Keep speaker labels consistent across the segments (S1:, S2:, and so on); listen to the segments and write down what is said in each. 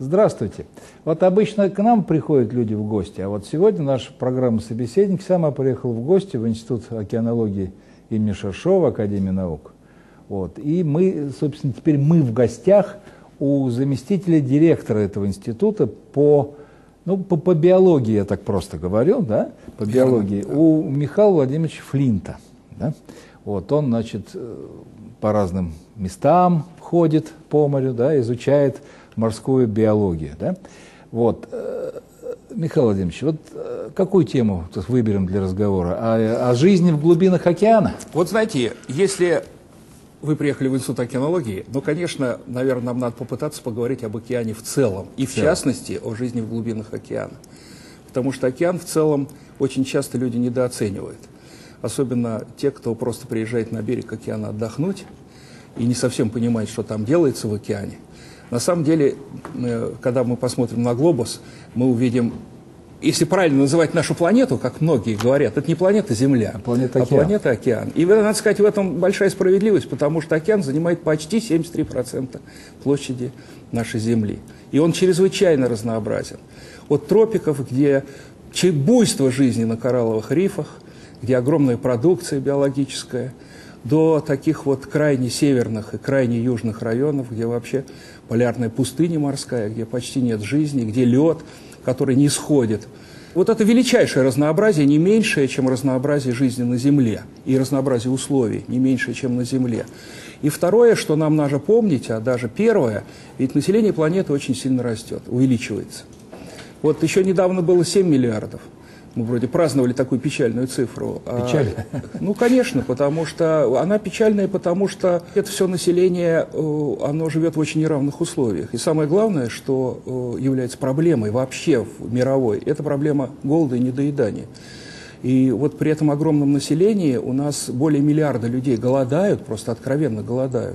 S1: Здравствуйте. Вот обычно к нам приходят люди в гости, а вот сегодня наша программа «Собеседник» сама приехала в гости в Институт океанологии имени Шершова, Академии наук. Вот. И мы, собственно, теперь мы в гостях у заместителя директора этого института по биологии, я так просто говорю, да, по биологии, у Михаила Владимировича Флинта. Да? Вот, он, значит, по разным местам ходит по морю, да, изучает морскую биологию. Да? Вот. Михаил Владимирович, вот какую тему выберем для разговора? О жизни в глубинах океана?
S2: Вот знаете, если вы приехали в Институт океанологии, ну, конечно, наверное, нам надо попытаться поговорить об океане в целом, и в частности о жизни в глубинах океана. Потому что океан в целом очень часто люди недооценивают. Особенно те, кто просто приезжает на берег океана отдохнуть и не совсем понимает, что там делается в океане. На самом деле, когда мы посмотрим на глобус, мы увидим, если правильно называть нашу планету, как многие говорят, это не планета Земля, а планета Океан. И, надо сказать, в этом большая справедливость, потому что океан занимает почти 73% площади нашей Земли. И он чрезвычайно разнообразен. От тропиков, где буйство жизни на коралловых рифах, где огромная продукция биологическая, до таких вот крайне северных и крайне южных районов, где вообще полярная пустыня морская, где почти нет жизни, где лед, который не сходит. Вот это величайшее разнообразие, не меньшее, чем разнообразие жизни на Земле, и разнообразие условий, не меньшее, чем на Земле. И второе, что нам надо помнить, а даже первое, ведь население планеты очень сильно растет, увеличивается. Вот еще недавно было 7 миллиардов. Мы вроде праздновали такую печальную цифру.
S1: Печально?
S2: Ну, конечно, потому что она печальная, потому что это все население, оно живет в очень неравных условиях. И самое главное, что является проблемой вообще мировой, это проблема голода и недоедания. И вот при этом огромном населении у нас более миллиарда людей голодают, просто откровенно голодают.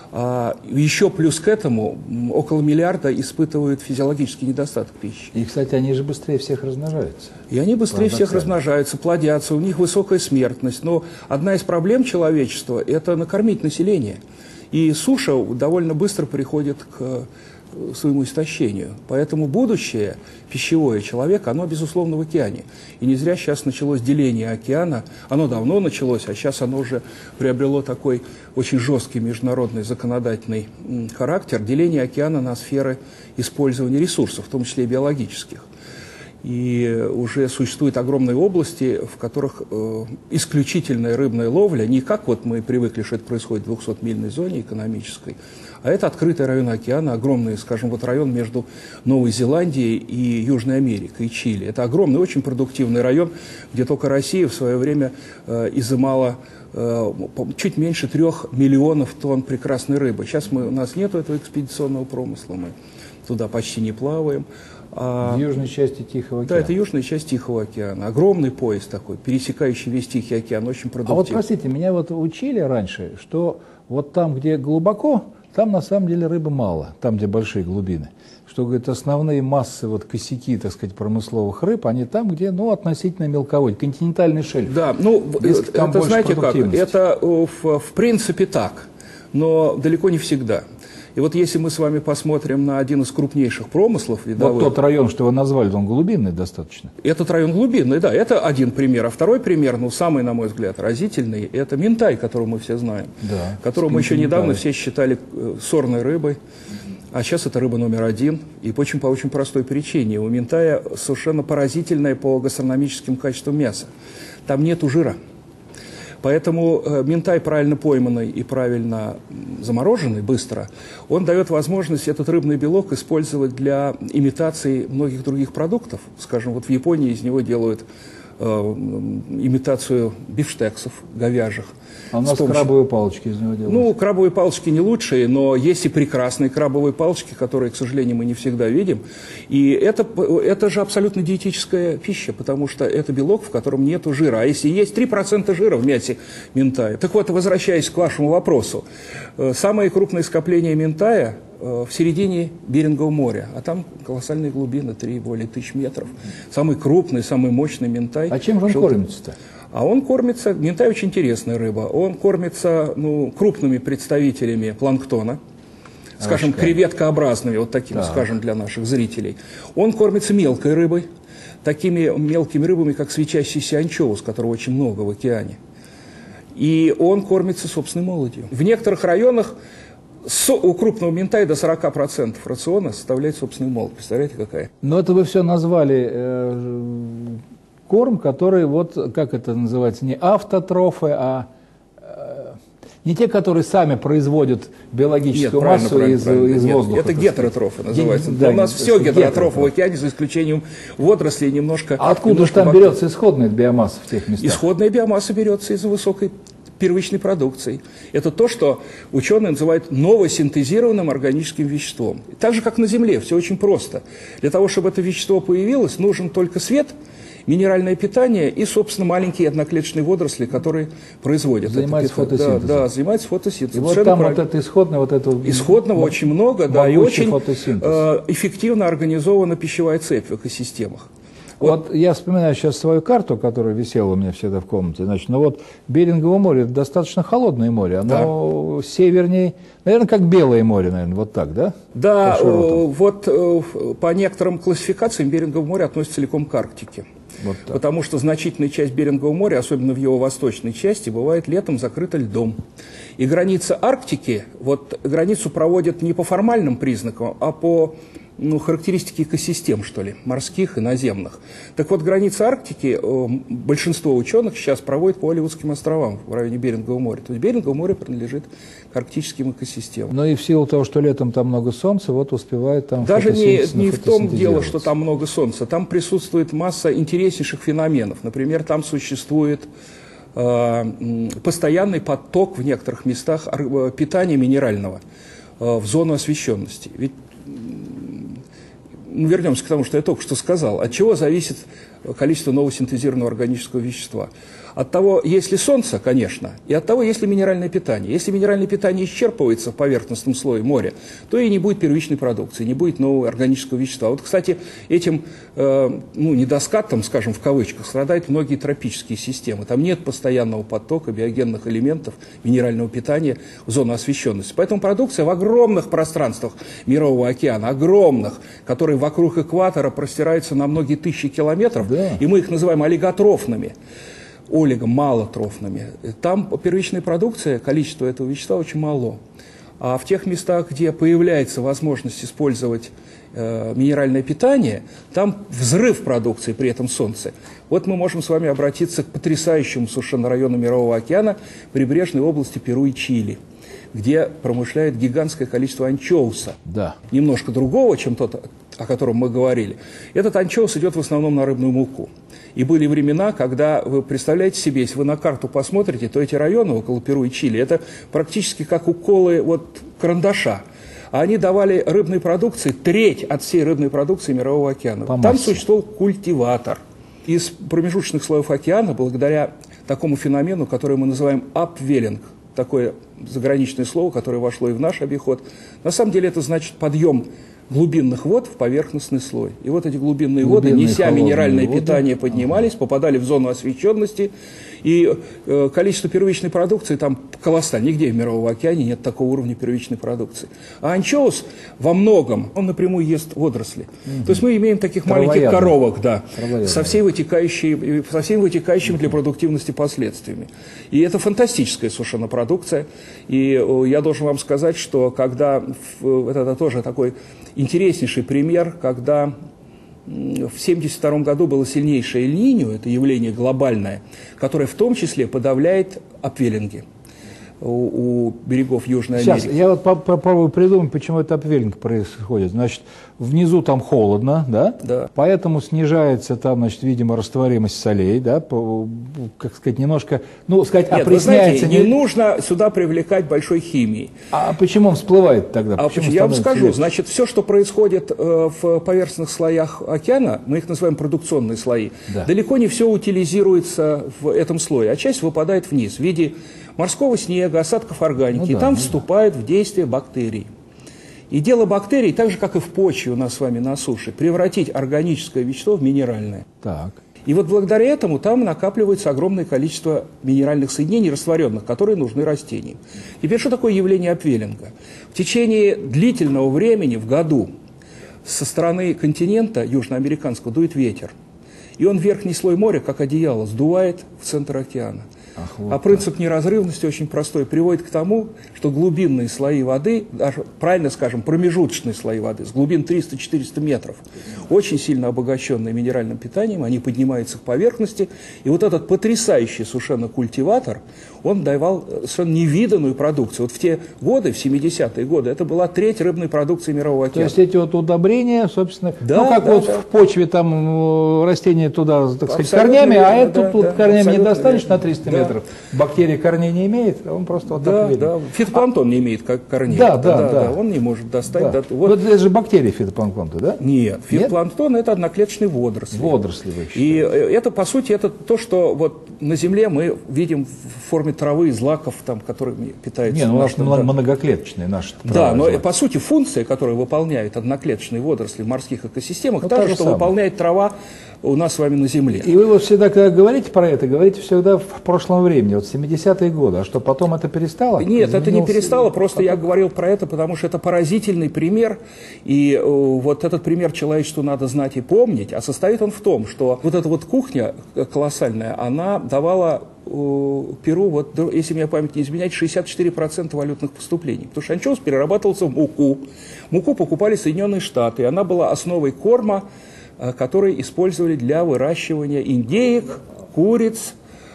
S2: А еще плюс к этому около миллиарда испытывают физиологический недостаток пищи.
S1: И, кстати, они же быстрее всех размножаются.
S2: И они быстрее всех размножаются, плодятся, у них высокая смертность. Но одна из проблем человечества – это накормить население. И суша довольно быстро приходит к своему истощению. Поэтому будущее пищевое человека, оно, безусловно, в океане. И не зря сейчас началось деление океана. Оно давно началось, а сейчас оно уже приобрело такой очень жесткий международный законодательный характер. Деление океана на сферы использования ресурсов, в том числе и биологических. И уже существуют огромные области, в которых исключительная рыбная ловля, не как вот мы привыкли, что это происходит в 200-мильной зоне экономической, а это открытый район океана, огромный, скажем, вот район между Новой Зеландией и Южной Америкой, и Чили. Это огромный, очень продуктивный район, где только Россия в свое время изымала чуть меньше 3 миллионов тонн прекрасной рыбы. Сейчас у нас нет этого экспедиционного промысла, мы туда почти не плаваем.
S1: В южной части Тихого океана.
S2: Да, это южная часть Тихого океана. Огромный пояс такой, пересекающий весь Тихий океан, очень продуктивный.
S1: А вот, простите, меня вот учили раньше, что вот там, где глубоко, там на самом деле рыбы мало, там, где большие глубины. Что, говорит, основные массы, вот косяки, так сказать, промысловых рыб, они там, где, ну, относительно мелководье, континентальный шельф.
S2: Да, ну, это знаете как, это в принципе так, но далеко не всегда. И вот если мы с вами посмотрим на один из крупнейших промыслов видовых...
S1: Вот тот район, что вы назвали, он глубинный достаточно.
S2: Этот район глубинный, да, это один пример. А второй пример, ну, самый, на мой взгляд, разительный, это минтай, которого мы все знаем.
S1: Да,
S2: которого мы еще недавно все считали сорной рыбой. А сейчас это рыба номер 1. И по очень простой причине. У минтая совершенно поразительное по гастрономическим качествам мясо. Там нету жира. Поэтому минтай, правильно пойманный и правильно замороженный быстро, он дает возможность этот рыбный белок использовать для имитации многих других продуктов. Скажем, вот в Японии из него делают имитацию бифштексов говяжьих.
S1: А у нас крабовые палочки из него делают.
S2: Ну, крабовые палочки не лучшие, но есть и прекрасные крабовые палочки, которые, к сожалению, мы не всегда видим. И это же абсолютно диетическая пища, потому что это белок, в котором нет жира. А если есть 3% жира в мясе минтая. Так вот, возвращаясь к вашему вопросу, самые крупные скопления минтая в середине Берингового моря, а там колоссальные глубины, более 1000 метров. Самый крупный, самый мощный минтай.
S1: А чем же он кормится-то?
S2: А он кормится, минтай очень интересная рыба, он кормится крупными представителями планктона, скажем, креветкообразными, вот такими, скажем, для наших зрителей. Он кормится мелкой рыбой, такими мелкими рыбами, как свечащийся анчоус, которого очень много в океане. И он кормится собственной молотью. В некоторых районах у крупного минтай до 40% рациона составляет собственный молот. Представляете, какая?
S1: Но это вы все назвали корм, который, вот как это называется, не автотрофы, а не те, которые сами производят биологическую массу из воздуха.
S2: Это гетеротрофы называется. Да, у нас все гетеротрофы в океане, за исключением водорослей немножко.
S1: А откуда же там берется исходная биомасса в тех местах?
S2: Исходная биомасса берется из высокой первичной продукции. Это то, что ученые называют новосинтезированным органическим веществом. Так же, как на Земле, все очень просто. Для того, чтобы это вещество появилось, нужен только свет, минеральное питание и, собственно, маленькие одноклеточные водоросли, которые производят.
S1: Занимаются фотосинтезом.
S2: Да, занимаются фотосинтезом.
S1: И вот там вот это исходное, вот это...
S2: Исходного очень много, да, и очень
S1: фотосинтез.
S2: Эффективно организована пищевая цепь в экосистемах.
S1: Вот я вспоминаю сейчас свою карту, которая висела у меня всегда в комнате. Значит, ну вот Берингово море – это достаточно холодное море. Оно севернее, наверное, как Белое море, наверное, вот так, да?
S2: Да, вот по некоторым классификациям Берингово море относится целиком к Арктике. Вот потому что значительная часть Берингового моря, особенно в его восточной части, бывает летом закрыта льдом. И граница Арктики, вот границу проводят не по формальным признакам, а по характеристике экосистем, что ли, морских и наземных. Так вот, граница Арктики большинство ученых сейчас проводит по Оливудским островам в районе Берингового моря. То есть Беринговое море принадлежит к арктическим экосистемам.
S1: Но и в силу того, что летом там много солнца, вот успевает там
S2: даже не в том дело, что там много солнца. Там присутствует масса интереснейших феноменов. Например, там существует постоянный поток в некоторых местах питания минерального в зону освещенности. Ведь вернемся к тому, что я только что сказал. От чего зависит количество новосинтезированного органического вещества? От того, есть ли солнце, конечно, и от того, есть ли минеральное питание. Если минеральное питание исчерпывается в поверхностном слое моря, то и не будет первичной продукции, не будет нового органического вещества. Вот, кстати, этим недостатком, скажем, в кавычках, страдают многие тропические системы. Там нет постоянного потока биогенных элементов минерального питания в зону освещенности. Поэтому продукция в огромных пространствах Мирового океана, огромных, которые вокруг экватора простираются на многие тысячи километров, и мы их называем олиготрофными, малотрофными. Там первичная продукция, количество этого вещества очень мало. А в тех местах, где появляется возможность использовать минеральное питание, там взрыв продукции при этом солнце. Вот мы можем с вами обратиться к потрясающему совершенно району Мирового океана, прибрежной области Перу и Чили, где промышляет гигантское количество анчоуса.
S1: Да.
S2: Немножко другого, чем тот, о котором мы говорили. Этот анчоус идет в основном на рыбную муку. И были времена, когда, вы представляете себе, если вы на карту посмотрите, то эти районы около Перу и Чили, это практически как уколы карандаша. А они давали рыбной продукции треть от всей рыбной продукции Мирового океана. Там существовал культиватор. Из промежуточных слоев океана, благодаря такому феномену, который мы называем апвеллинг, такое заграничное слово, которое вошло и в наш обиход, на самом деле это значит подъем глубинных вод в поверхностный слой. И вот эти глубинные воды, неся минеральное питание, поднимались, попадали в зону освещенности, и количество первичной продукции там колоссально. Нигде в Мировом океане нет такого уровня первичной продукции. А анчоус во многом, он напрямую ест водоросли. То есть мы имеем таких маленьких коровок, со всеми вытекающими для продуктивности последствиями. И это фантастическая совершенно продукция. И я должен вам сказать, что когда, это тоже такой интереснейший пример, когда в 1972 году было сильнейшее Эль-Ниньо, это явление глобальное, которое в том числе подавляет апвеллинги у берегов Южной Америки.
S1: Сейчас, я вот попробую придумать, почему это апвеллинг происходит. Значит, внизу там холодно, да?
S2: Да.
S1: Поэтому снижается там, значит, видимо, растворимость солей, да? Как сказать, немножко, опресняется.
S2: Вы знаете, не нужно сюда привлекать большой химии.
S1: А почему он всплывает тогда?
S2: Я вам скажу, значит, все, что происходит в поверхностных слоях океана, мы их называем продукционные слои, далеко не все утилизируется в этом слое, а часть выпадает вниз в виде морского снега, осадков органики, и там вступают в действие бактерии. И дело бактерий, так же, как и в почве у нас с вами на суше, превратить органическое вещество в минеральное.
S1: Так.
S2: И вот благодаря этому там накапливается огромное количество минеральных соединений растворенных, которые нужны растениям. Теперь, что такое явление апвеллинга? В течение длительного времени в году со стороны континента южноамериканского дует ветер. И он верхний слой моря, как одеяло, сдувает в центр океана. А принцип неразрывности очень простой, приводит к тому, что глубинные слои воды, даже, правильно скажем, промежуточные слои воды, с глубин 300-400 метров, очень сильно обогащенные минеральным питанием, они поднимаются к поверхности, и вот этот потрясающий совершенно культиватор, он давал совершенно невиданную продукцию. Вот в те годы, в 70-е годы, это была треть рыбной продукции Мирового океана.
S1: То есть эти вот удобрения, собственно,
S2: да,
S1: ну как
S2: да,
S1: вот
S2: да.
S1: в почве там растения туда, так сказать,
S2: Абсолютно
S1: корнями,
S2: верно,
S1: а это тут корнями недостаточно на 300
S2: да.
S1: метров. Бактерии корней не имеет, а он просто вот так видит.
S2: Да, фитопланктон не имеет корней.
S1: Да.
S2: Он не может достать.
S1: Да.
S2: Да, вот.
S1: Это же бактерии фитопланктона, да?
S2: Нет, фитопланктон это одноклеточные водоросли.
S1: Водоросли, вы считаете.
S2: И это, по сути, это то, что вот на Земле мы видим в форме травы, злаков, там, которыми питаются.
S1: Не, ну у нас многоклеточные наши.
S2: Да, но по сути функция, которую выполняют одноклеточные водоросли в морских экосистемах, та же, что выполняет трава у нас с вами на Земле.
S1: И вы вот всегда, когда говорите про это, говорите всегда в прошлом времени, вот 70-е годы, а что потом это перестало?
S2: Нет, это не перестало, просто я говорил про это, потому что это поразительный пример, и вот этот пример человечеству надо знать и помнить, а состоит он в том, что вот эта вот кухня колоссальная, она давала Перу, вот, если меня память не изменяет, 64% валютных поступлений, потому что анчоус перерабатывался в муку, муку покупали Соединенные Штаты, и она была основой корма, который использовали для выращивания индеек, куриц,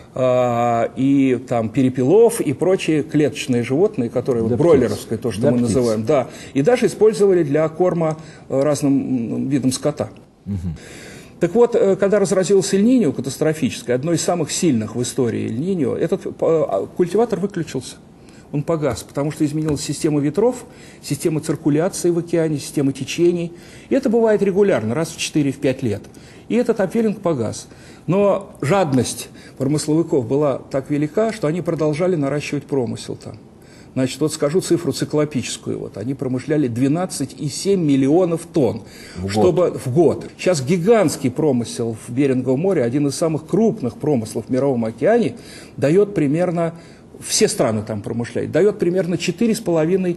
S2: и там перепелов и прочие клеточные животные, которые вот, бройлеровское, то, что мы называем, да, и даже использовали для корма разным видам скота. Так вот, когда разразился Эль-Ниньо катастрофическое, одно из самых сильных в истории Эль-Ниньо, этот культиватор выключился. Он погас, потому что изменилась система ветров, система циркуляции в океане, система течений. И это бывает регулярно, раз в 4-5 лет. И этот апвеллинг погас. Но жадность промысловиков была так велика, что они продолжали наращивать промысел там. Значит, вот скажу цифру циклопическую. Вот, они промышляли 12,7 миллионов тонн в год. Сейчас гигантский промысел в Беринговом море, один из самых крупных промыслов в Мировом океане, дает примерно, все страны там промышляют, дает примерно 4,5-4,7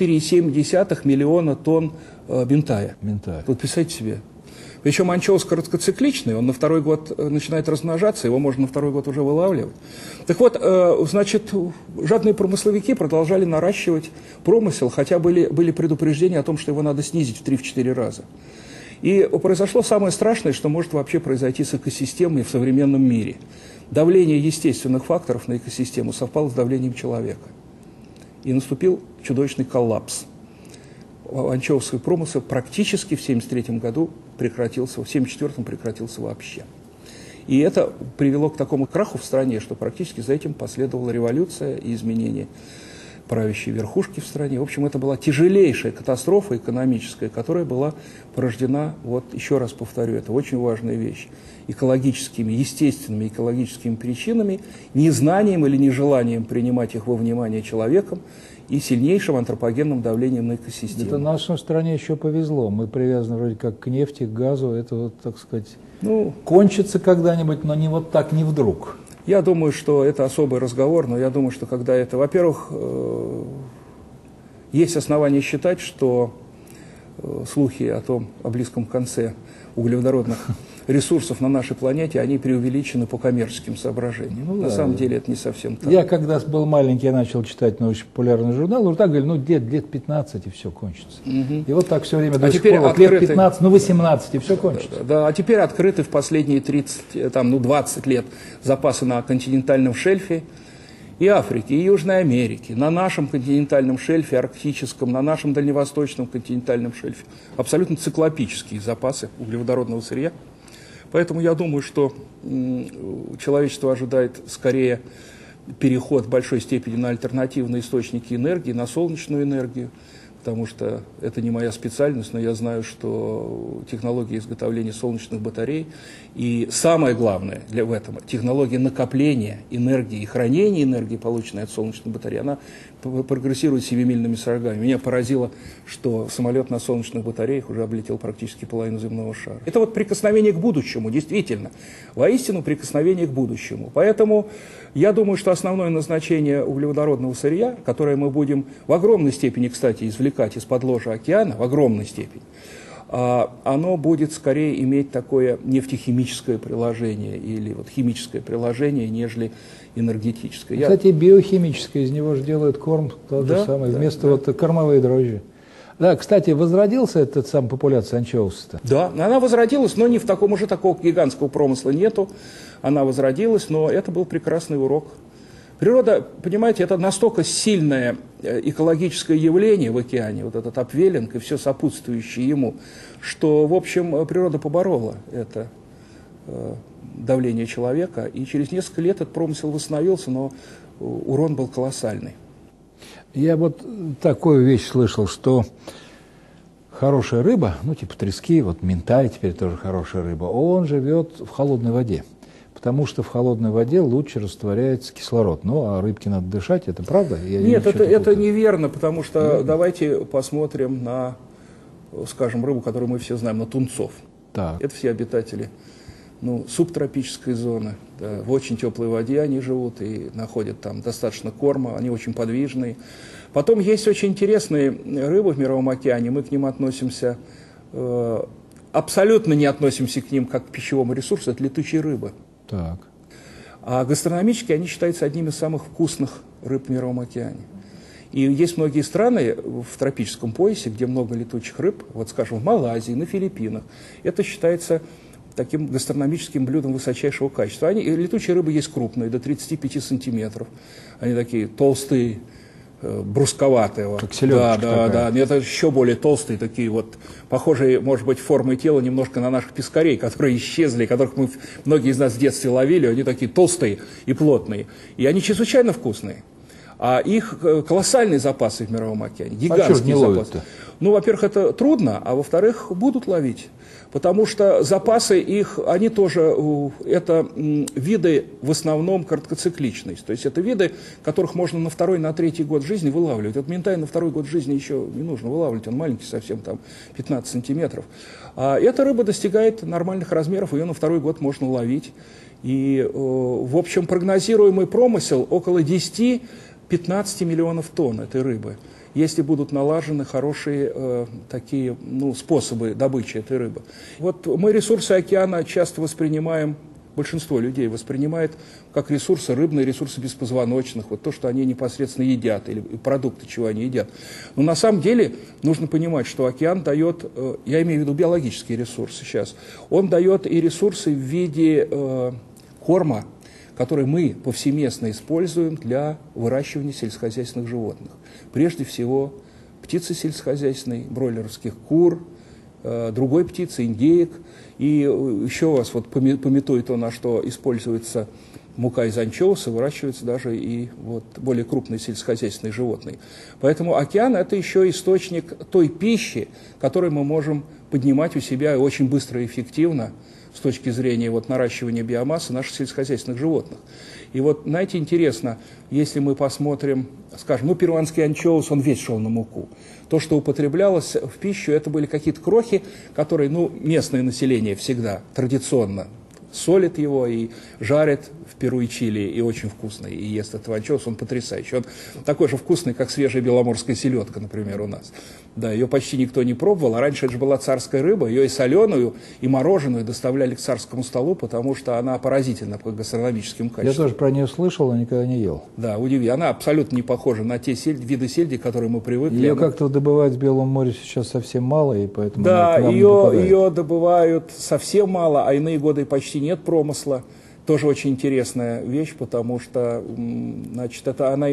S2: миллиона тонн минтая. Вот представьте себе. Причем анчоус короткоцикличный, он на второй год начинает размножаться, его можно на второй год уже вылавливать. Так вот, значит, жадные промысловики продолжали наращивать промысел, хотя были предупреждения о том, что его надо снизить в 3-4 раза. И произошло самое страшное, что может вообще произойти с экосистемой в современном мире. Давление естественных факторов на экосистему совпало с давлением человека. И наступил чудовищный коллапс. Анчоусовый промысел практически в 1973 году прекратился, в 1974 прекратился вообще. И это привело к такому краху в стране, что практически за этим последовала революция и изменение правящей верхушки в стране. В общем, это была тяжелейшая катастрофа экономическая, которая была порождена, вот еще раз повторю, это очень важная вещь, экологическими, естественными экологическими причинами, незнанием или нежеланием принимать их во внимание человеком и сильнейшим антропогенным давлением на экосистему.
S1: Это нашей стране еще повезло. Мы привязаны вроде как к нефти, к газу. Это, вот, так сказать, кончится когда-нибудь, но не вот так, не вдруг.
S2: Я думаю, что это особый разговор, но я думаю, что когда это... Во-первых, есть основания считать, что слухи о близком конце углеводородных ресурсов на нашей планете, они преувеличены по коммерческим соображениям. На самом деле это не совсем так.
S1: Я когда был маленький, я начал читать научно-популярный журнал, уже так говорили, лет 15 и все кончится. И вот так все время до сих пор, лет 15, 18 и все кончится.
S2: Да, а теперь открыты в последние 20 лет запасы на континентальном шельфе и Африки, и Южной Америки, на нашем континентальном шельфе, арктическом, на нашем дальневосточном континентальном шельфе. Абсолютно циклопические запасы углеводородного сырья. Поэтому я думаю, что человечество ожидает скорее переход в большой степени на альтернативные источники энергии, на солнечную энергию, потому что это не моя специальность, но я знаю, что технология изготовления солнечных батарей и самое главное в этом технология накопления энергии и хранения энергии, полученной от солнечной батареи, она прогрессирует семимильными шагами. Меня поразило, что самолет на солнечных батареях уже облетел практически половину земного шара. Это вот прикосновение к будущему, действительно. Воистину прикосновение к будущему. Поэтому я думаю, что основное назначение углеводородного сырья, которое мы будем в огромной степени, кстати, извлекать из подложия океана, в огромной степени, оно будет скорее иметь такое нефтехимическое приложение или вот химическое приложение, нежели энергетическое.
S1: Кстати, биохимическое, из него же делают корм, тот же самый, вместо вот кормовые дрожжи. Да, кстати, возродился этот сам популяция анчоуса-то?
S2: Да, она возродилась, но не в таком уже такого гигантского промысла нету. Она возродилась, но это был прекрасный урок. Природа, понимаете, это настолько сильное экологическое явление в океане, вот этот апвеллинг и все сопутствующее ему, что, в общем, природа поборола это давление человека, и через несколько лет этот промысел восстановился, но урон был колоссальный.
S1: Я вот такую вещь слышал, что хорошая рыба, ну типа трески, вот минтай теперь тоже хорошая рыба, он живет в холодной воде. Потому что в холодной воде лучше растворяется кислород. Ну, а рыбке надо дышать, это правда?
S2: Нет, это неверно, потому что давайте посмотрим на, скажем, рыбу, которую мы все знаем, на тунцов.
S1: Так.
S2: Это все обитатели субтропической зоны. Да, в очень теплой воде они живут и находят там достаточно корма, они очень подвижные. Потом есть очень интересные рыбы в Мировом океане, мы к ним относимся, абсолютно не относимся к ним как к пищевому ресурсу, это летучие рыбы.
S1: Так.
S2: А гастрономически они считаются одними из самых вкусных рыб в Мировом океане. И есть многие страны в тропическом поясе, где много летучих рыб, вот скажем, в Малайзии, на Филиппинах. Это считается таким гастрономическим блюдом высочайшего качества. Летучие рыбы есть крупные, до 35 сантиметров. Они такие толстые, брусковатые.
S1: Как селедочка такая.
S2: Да. Это еще более толстые, такие вот, похожие, может быть, формой тела немножко на наших пескарей, которые исчезли, которых многие из нас в детстве ловили. Они такие толстые и плотные. И они чрезвычайно вкусные. А их колоссальные запасы в Мировом океане, гигантские запасы. Ну, во-первых, это трудно, а во-вторых, будут ловить. Потому что запасы их, они тоже, это виды в основном короткоцикличные. То есть это виды, которых можно на второй, на третий год жизни вылавливать. Вот минтай на второй год жизни еще не нужно вылавливать, он маленький совсем, там 15 сантиметров. А эта рыба достигает нормальных размеров, ее на второй год можно ловить. И, в общем, прогнозируемый промысел около 10-15 миллионов тонн этой рыбы, если будут налажены хорошие такие способы добычи этой рыбы. Вот мы ресурсы океана часто воспринимаем, большинство людей воспринимает как ресурсы, рыбные ресурсы беспозвоночных, вот то, что они непосредственно едят, или продукты, чего они едят. Но на самом деле нужно понимать, что океан дает, я имею в виду биологические ресурсы сейчас, он дает и ресурсы в виде корма, который мы повсеместно используем для выращивания сельскохозяйственных животных. Прежде всего, птицы сельскохозяйственной, бройлерских кур, другой птицы, индеек. И еще раз вот пометуя то, на что используется мука из анчоуса, выращиваются даже и вот более крупные сельскохозяйственные животные. Поэтому океан – это еще источник той пищи, которую мы можем поднимать у себя очень быстро и эффективно с точки зрения вот наращивания биомассы наших сельскохозяйственных животных. И вот, знаете, интересно, если мы посмотрим, скажем, перуанский анчоус, он весь шел на муку. То, что употреблялось в пищу, это были какие-то крохи, которые, местное население всегда традиционно солит его и жарит в Перу и Чили, и очень вкусный, и ест этот анчоус, он потрясающий. Он такой же вкусный, как свежая беломорская селедка, например, у нас. Да, ее почти никто не пробовал, а раньше это же была царская рыба, ее и соленую, и мороженую доставляли к царскому столу, потому что она поразительна по гастрономическим качествам.
S1: Я тоже про нее слышал, но никогда не ел.
S2: Да, удивительно. Она абсолютно не похожа на те виды сельди, к которым мы привыкли.
S1: Ее как-то добывают в Белом море сейчас совсем мало, и поэтому
S2: да, ее добывают совсем мало, а иные годы почти нет промысла. Тоже очень интересная вещь, потому что, значит,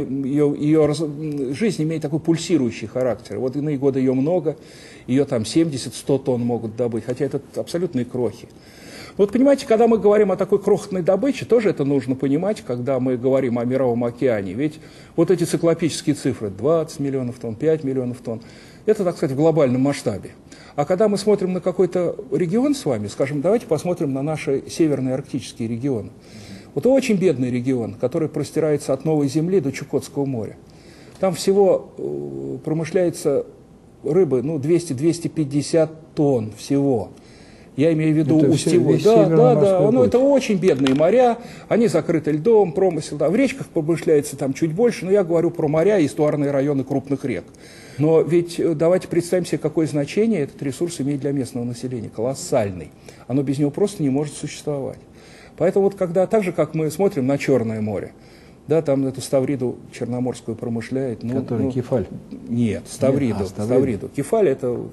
S2: ее жизнь имеет такой пульсирующий характер. Вот иные годы ее много, ее там 70-100 тонн могут добыть, хотя это абсолютные крохи. Вот понимаете, когда мы говорим о такой крохотной добыче, тоже это нужно понимать, когда мы говорим о Мировом океане. Ведь вот эти циклопические цифры, 20 миллионов тонн, 5 миллионов тонн, это, так сказать, в глобальном масштабе. А когда мы смотрим на какой-то регион с вами, скажем, давайте посмотрим на наши северные арктические регионы. Вот очень бедный регион, который простирается от Новой Земли до Чукотского моря. Там всего промышляется рыбы, ну, 200-250 тонн всего. Я имею в виду устьевой. Да. Ну, это очень бедные моря, они закрыты льдом, промысел. Да. В речках промышляется там чуть больше, но я говорю про моря и эстуарные районы крупных рек. Но ведь давайте представим себе, какое значение этот ресурс имеет для местного населения. Колоссальный. Оно без него просто не может существовать. Поэтому вот когда, так же, как мы смотрим на Черное море, да, там эту ставриду черноморскую промышляет.
S1: Который кефаль?
S2: Нет, ставриду. Ставриду. Кефаль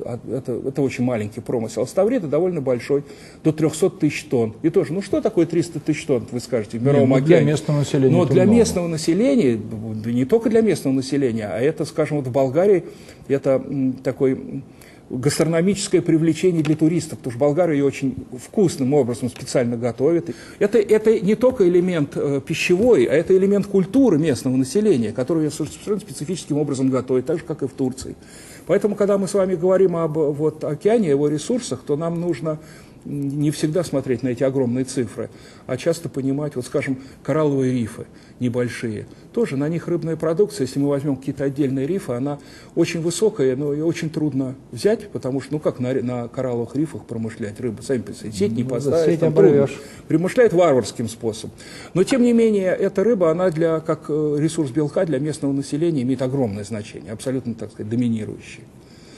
S2: это очень маленький промысел. А ставрида довольно большой, до 300 тысяч тонн. И тоже, ну что такое 300 тысяч тонн, вы скажете, в Мировом океане?
S1: Для местного населения.
S2: Но для местного населения, да не только для местного населения, а это, скажем, вот в Болгарии, это такой гастрономическое привлечение для туристов, потому что болгары ее очень вкусным образом специально готовят. Это не только элемент пищевой, а это элемент культуры местного населения, которую совершенно специфическим образом готовят, так же, как и в Турции. Поэтому, когда мы с вами говорим об океане, его ресурсах, то нам нужно не всегда смотреть на эти огромные цифры, а часто понимать, вот, скажем, коралловые рифы небольшие. Тоже на них рыбная продукция, если мы возьмем какие-то отдельные рифы, она очень высокая, но ее очень трудно взять, потому что, ну как на коралловых рифах промышлять рыбу, сами представляете, сеть не поставишь, промышляет варварским способом. Но, тем не менее, эта рыба, она как ресурс белка для местного населения имеет огромное значение, абсолютно, так сказать, доминирующее.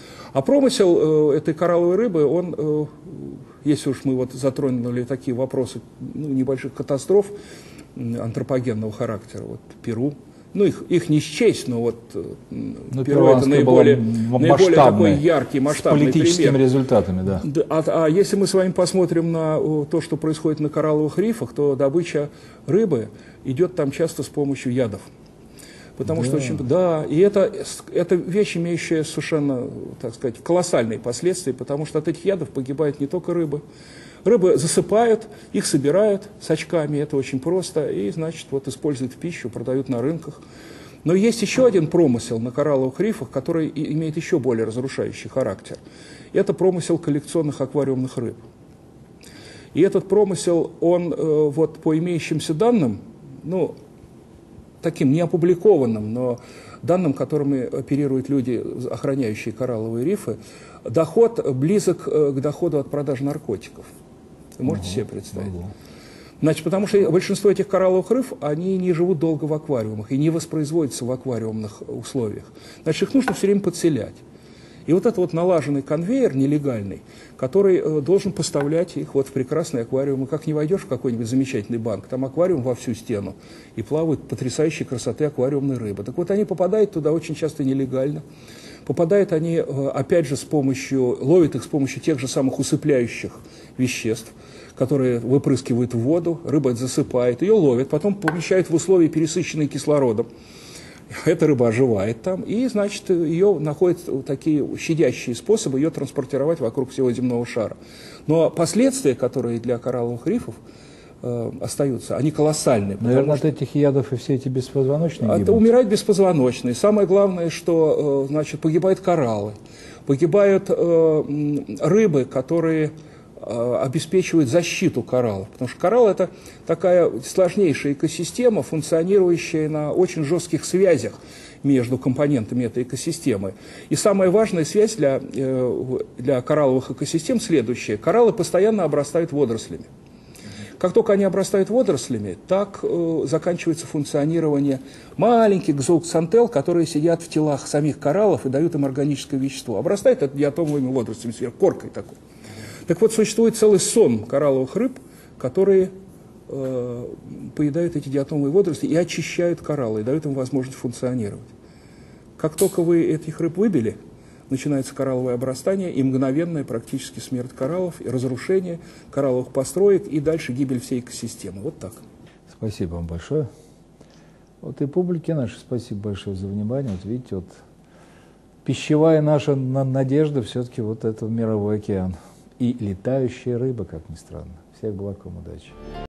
S2: А промысел этой коралловой рыбы, он, если уж мы вот затронули такие вопросы небольших катастроф антропогенного характера, вот Перу, ну их не счесть, но вот Перу это наиболее такой яркий, масштабный
S1: пример. С политическими
S2: пример.
S1: Результатами, да.
S2: А если мы с вами посмотрим на то, что происходит на коралловых рифах, то добыча рыбы идет там часто с помощью ядов. Потому что очень, и это вещь, имеющая совершенно, так сказать, колоссальные последствия, потому что от этих ядов погибает не только рыба. Рыбы засыпают, их собирают с очками, это очень просто, и, значит, вот используют в пищу, продают на рынках. Но есть еще один промысел на коралловых рифах, который имеет еще более разрушающий характер. Это промысел коллекционных аквариумных рыб. И этот промысел, он вот по имеющимся данным, ну, таким неопубликованным, но данным, которыми оперируют люди, охраняющие коралловые рифы, доход близок к доходу от продажи наркотиков. Вы можете себе представить? Значит, потому что большинство этих коралловых рыб, они не живут долго в аквариумах и не воспроизводятся в аквариумных условиях. Значит, их нужно все время подселять. И вот этот вот налаженный конвейер нелегальный, который должен поставлять их вот в прекрасные аквариумы. Как не войдешь в какой-нибудь замечательный банк, там аквариум во всю стену, и плавают потрясающей красоты аквариумные рыбы. Так вот, они попадают туда очень часто нелегально. Попадают они, опять же, ловят их с помощью тех же самых усыпляющих веществ, которые выпрыскивают в воду, рыба засыпает, ее ловят, потом помещают в условия, пересыщенные кислородом. Эта рыба оживает там, и, значит, ее находят такие щадящие способы ее транспортировать вокруг всего земного шара. Но последствия, которые для коралловых рифов остаются, они колоссальные.
S1: Наверное, от этих ядов и все эти беспозвоночные гибнут?
S2: Умирают беспозвоночные. Самое главное, что, значит, погибают кораллы, погибают рыбы, которые обеспечивают защиту кораллов. Потому что коралл – это такая сложнейшая экосистема, функционирующая на очень жестких связях между компонентами этой экосистемы. И самая важная связь для коралловых экосистем следующая. Кораллы постоянно обрастают водорослями. Как только они обрастают водорослями, так заканчивается функционирование маленьких зооксантел, которые сидят в телах самих кораллов и дают им органическое вещество. Обрастает это диатомовыми водорослями, коркой такой. Так вот, существует целый сон коралловых рыб, которые поедают эти диатомовые водоросли и очищают кораллы, и дают им возможность функционировать. Как только вы этих рыб выбили, начинается коралловое обрастание и мгновенная практически смерть кораллов, и разрушение коралловых построек, и дальше гибель всей экосистемы. Вот так.
S1: Спасибо вам большое. Вот и публике нашей спасибо большое за внимание. Вот видите, вот пищевая наша надежда все-таки вот это мировой океан. И летающая рыба, как ни странно. Всех благ вам, удачи.